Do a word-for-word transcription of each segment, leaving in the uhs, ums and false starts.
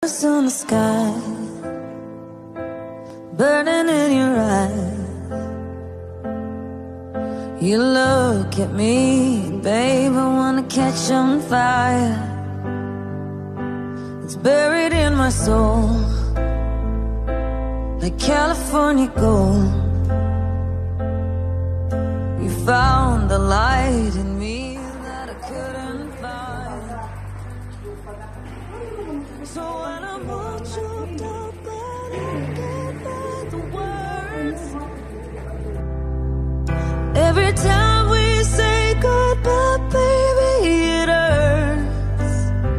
Stars on the sky, burning in your eyes. You look at me, babe, I wanna catch on fire. It's buried in my soul, like California gold. You found the light in me that I couldn't find. So when I'm all choked up, but I can't find the words. Every time we say goodbye, baby, it hurts.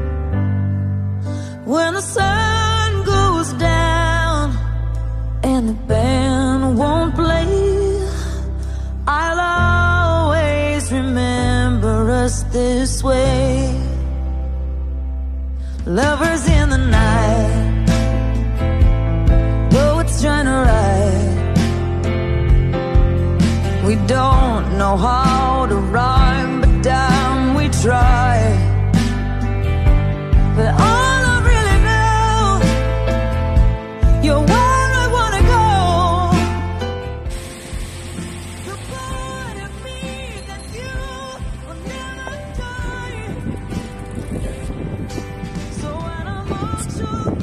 When the sun goes down and the band won't play, I'll always remember us this way. Lovers in the night, poets trying to write. We don't know how to rhyme, but damn, we try. But all I really know, you're where I wanna go. The part of me that you will never die. So when I'm all choked